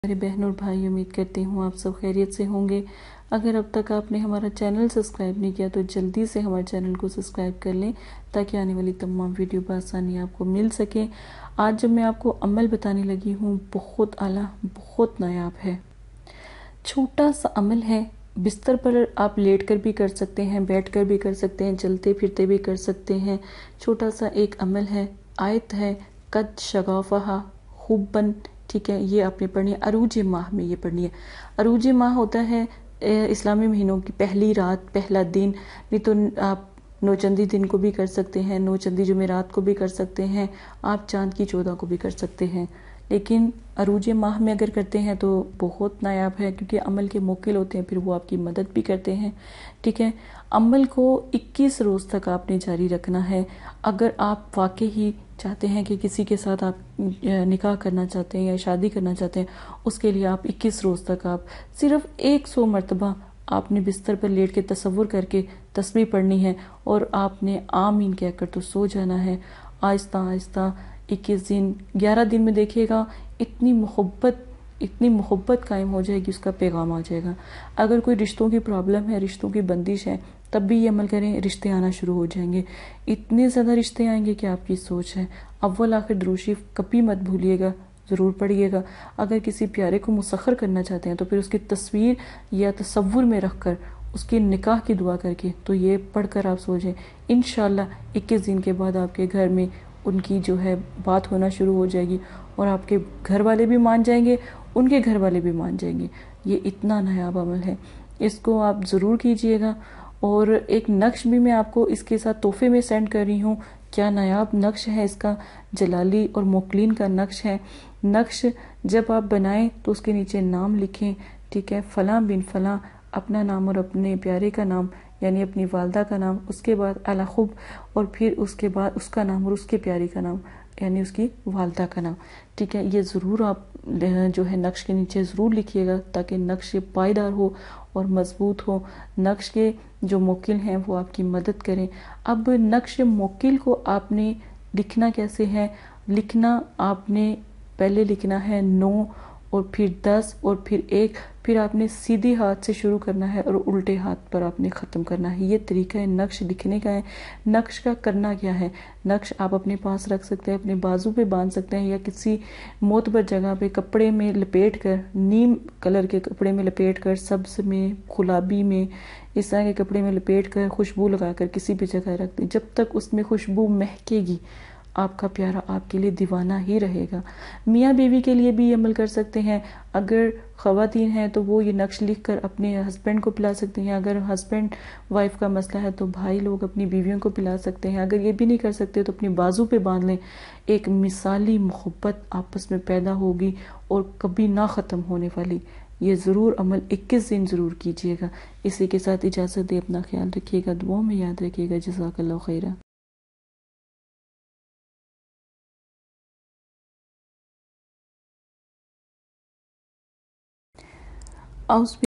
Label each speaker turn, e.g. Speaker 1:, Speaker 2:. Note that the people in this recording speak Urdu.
Speaker 1: میرے بہن اور بھائی، امید کرتی ہوں آپ سب خیریت سے ہوں گے۔ اگر اب تک آپ نے ہمارا چینل سبسکرائب نہیں کیا تو جلدی سے ہمارے چینل کو سبسکرائب کر لیں تاکہ آنے والی تمام ویڈیو بآسانی آپ کو مل سکیں۔ آج جب میں آپ کو عمل بتانے لگی ہوں، بہت اعلیٰ، بہت نایاب ہے۔ چھوٹا سا عمل ہے، بستر پر آپ لیٹ کر بھی کر سکتے ہیں، بیٹھ کر بھی کر سکتے ہیں، چلتے پھرتے بھی کر سکتے ہیں۔ چھوٹا سا ایک عمل ہے، آیت ہے قد شغافہا حبن، ٹھیک ہے، یہ آپ نے پڑھنی ہے۔ عروج ماہ میں یہ پڑھنی ہے۔ عروج ماہ ہوتا ہے اسلامی مہینوں کی پہلی رات، پہلا دن، نہیں تو آپ نوچندی دن کو بھی کر سکتے ہیں، نوچندی جمعرات کو بھی کر سکتے ہیں، آپ چاند کی 14 کو بھی کر سکتے ہیں، لیکن عروج ماہ میں اگر کرتے ہیں تو بہت نایاب ہے، کیونکہ عمل کے موکل ہوتے ہیں، پھر وہ آپ کی مدد بھی کرتے ہیں، ٹھیک ہے۔ عمل کو 21 روز تک آپ نے جاری رکھنا ہے۔ اگر آپ واقعی ہی چاہتے ہیں کہ کسی کے ساتھ آپ نکاح کرنا چاہتے ہیں یا شادی کرنا چاہتے ہیں، اس کے لیے آپ 21 روز تک آپ صرف 100 مرتبہ آپ نے بستر پر لیٹ کے تصور کر کے تسبیح پڑھنی ہے، اور آپ نے آمین کہہ کر تو سو جانا ہے۔ آہستہ آہستہ 21 دن، 11 دن میں دیکھیے گا اتنی محبت قائم ہو جائے گی، اس کا پیغام آ جائے گا۔ اگر کوئی رشتوں کی پرابلم ہے، رشتوں کی بندش ہے، تب بھی یہ عمل کریں، رشتے آنا شروع ہو جائیں گے، اتنے زیادہ رشتے آئیں گے کہ آپ کی سوچ ہے۔ اول آخر درود شریف کبھی مت بھولیے گا، ضرور پڑھیے گا۔ اگر کسی پیارے کو مسخر کرنا چاہتے ہیں تو پھر اس کی تصویر یا تصور میں رکھ کر اس کی نکاح کی دعا کر کے تو یہ پڑھ کر آپ سو جائیں، انشاءاللہ 21 دن کے بعد آپ کے گھر میں ان کی جو ہے بات ہونا شروع ہو جائے گی، اور آپ کے گھر والے بھی مان جائیں گے، ان کے گھر والے بھی مان جائیں گے۔ یہ اتنا نایاب عمل ہے، اس کو آپ ضرور کیجئے گا۔ اور ایک نقش بھی میں آپ کو اس کے ساتھ تحفے میں سینڈ کر رہی ہوں۔ کیا نایاب نقش ہے اس کا، جلالی اور موکلین کا نقش ہے۔ نقش جب آپ بنائیں تو اس کے نیچے نام لکھیں، ٹھیک ہے، فلاں بن فلاں، اپنا نام اور اپنے پیارے کا نام، یعنی اپنی والدہ کا نام، اس کے بعد الخب، اور پھر اس کے بعد اس کا نام اور اس کے پیاری کا نام، یعنی اس کی والدہ کا نام، ٹھیک ہے۔ یہ ضرور آپ جو ہے نقش کے نیچے ضرور لکھیے گا تاکہ نقش پائیدار ہو اور مضبوط ہو، نقش کے جو موکل ہیں وہ آپ کی مدد کریں۔ اب نقش موکل کو آپ نے لکھنا کیسے ہے؟ لکھنا آپ نے پہلے لکھنا ہے 9، اور پھر 10، اور پھر 1، پھر آپ نے سیدھی ہاتھ سے شروع کرنا ہے اور الٹے ہاتھ پر آپ نے ختم کرنا ہے۔ یہ طریقہ ہے نقش لکھنے کا ہے۔ نقش کا کرنا کیا ہے؟ نقش آپ اپنے پاس رکھ سکتے ہیں، اپنے بازو پہ باندھ سکتے ہیں، یا کسی معتبر جگہ پہ کپڑے میں لپیٹ کر، نیم کلر کے کپڑے میں لپیٹ کر، سبز میں، گلابی میں، اس طرح کے کپڑے میں لپیٹ کر، خوشبو لگا کر کسی بھی جگہ رکھ دیں۔ جب تک اس میں خوشبو مہکے گی، آپ کا پیارا آپ کے لیے دیوانہ ہی رہے گا۔ میاں بیوی کے لیے بھی یہ عمل کر سکتے ہیں۔ اگر خواتین ہیں تو وہ یہ نقش لکھ کر اپنے ہسبینڈ کو پلا سکتے ہیں۔ اگر ہسبینڈ وائف کا مسئلہ ہے تو بھائی لوگ اپنی بیویوں کو پلا سکتے ہیں۔ اگر یہ بھی نہیں کر سکتے تو اپنی بازو پہ باندھ لیں۔ ایک مثالی محبت آپس میں پیدا ہوگی اور کبھی نہ ختم ہونے والی۔ یہ ضرور عمل 21 دن ضرور کیجیے گا۔ اسی کے ساتھ اجازت دے، اپنا خیال رکھیے گا، دعاؤں میں یاد رکھیے گا۔ جزاک اللہ خیرہ۔